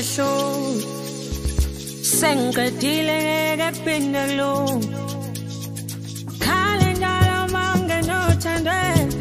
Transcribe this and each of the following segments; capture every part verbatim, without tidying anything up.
mahlo sengiqedile ngeke phinde lo khale njalo mangenothande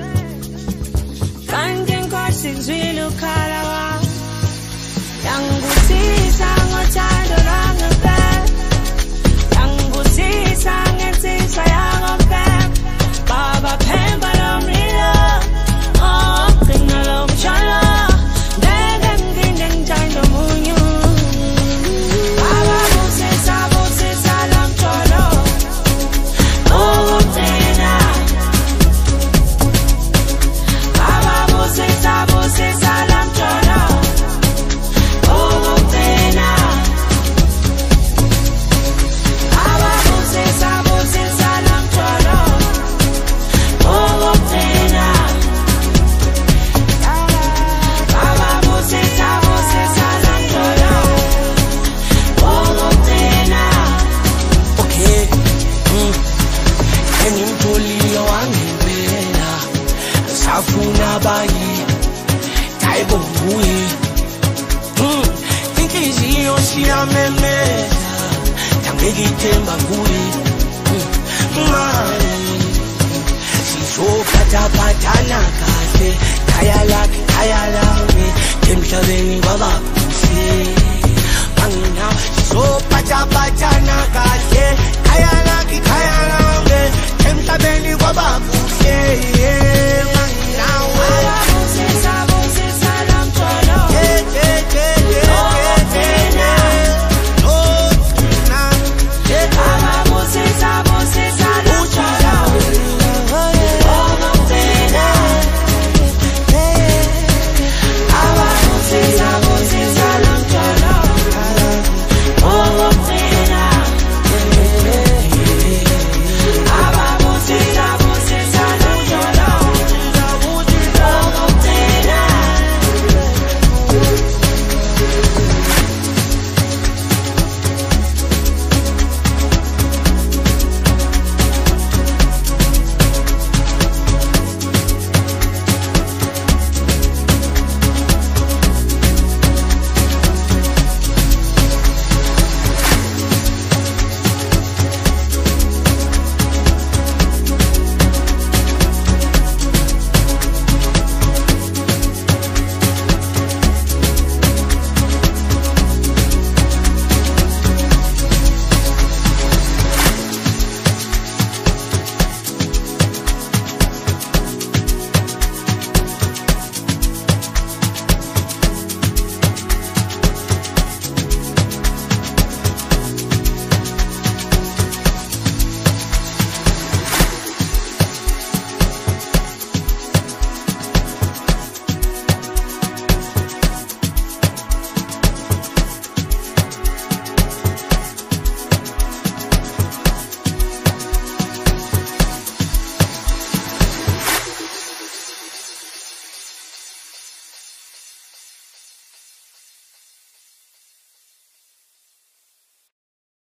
kanti inkosi ngizwile ukhala wami yangibusisa ngothando lwangempela yangibusisa ngensizwa yangempela baba phemba lo mlilo oh gcina lo mshalo ngeke nginde ngithanda omunye baba busisa busisa lo mshalo ugcina baba busisa busisa lo mshalo ugcina baba busisa busisa lo mshalo ugcina baba busisa busisa lo mshalo ugcina okay mm engimtholile wangempela safuna bayi taibo nguye mm inhliziyo siyamemeza ngangikithemba kuye mali sizophathaphathana kahle khaya lakhe khaya lami emhlabeni kwabakuhle angina sizophathaphathana kahle khaya lakhe khaya lami emhlabeni kwabakuhle